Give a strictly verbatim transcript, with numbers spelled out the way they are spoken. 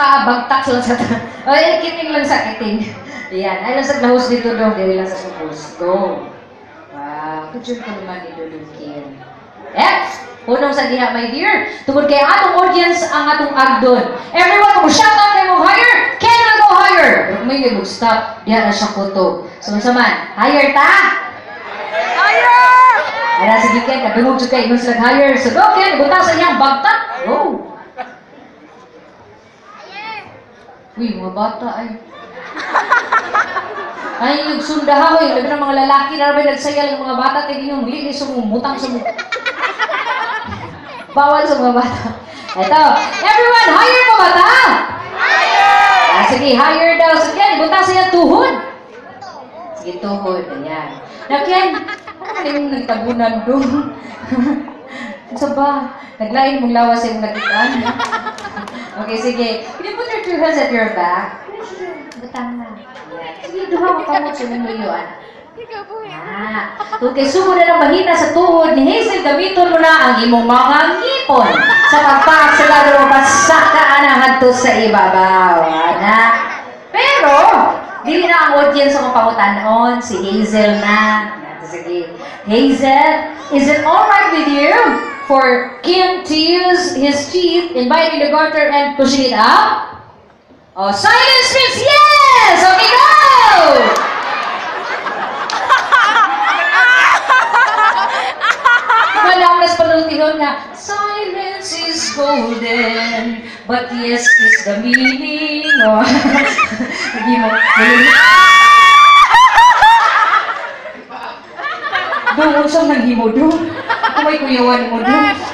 nakabagtak sila sa... Ay, kiting lang sa kiting. Ayan, ay lang sa lahos dito dong, dili lang sa supos. Go. Wow, kutsyon ko naman dito dong kin. X! Punong sa diha, my dear. Tungod kay atong audience ang atong agdon. Everyone, kung shout out kayo mo higher, can I go higher? May may mag-stop, diha na siya kuto. So, sa man, higher ta? Higher! Kaya sige Ken, kadungog siya kayo sila higher. So, go Ken, buta sa iyang bagtak. Go! Uy, mga bata ay. Ay, nagsundahaw eh. Labi ng mga lalaki na naman nagsayal ng mga bata. Tignan yung muli, sumumutang sa mga... Bawal sa mga bata. Ito, everyone, higher po bata? Higher! Ah, sige, higher daw. So, Ken, buta sa iyang tuhod. Sige, tuhod. Ayan. Na, Ken, ano yung nagtabunan doon? Sa ba? Naglain mong lawas yung nagitan. Okay, sige. Can you put your two hands at your back? Butang na. Sige, duha mo ka mo sa nangyayuan. Ah, okay, sumo na ng mahina sa tuhod ni Hazel, gamiton mo na ang imong mga ngipon sa pagpaak sa lalo mo pasakaan ang hanto sa ibabaw. Ana. Pero, dili na ang audience ang pangutanon, si Hazel na. Sige. Hazel, is it alright with you for Kim to use his teeth in biting the garter and pushing it up? Oh, silence means yes! Okay, go! Walang mas panultihon nga, silence is golden, but yes is the meaning. Oh. Hindi mo. Doon, saan nang himo doon? Kung may kuyawan mo doon.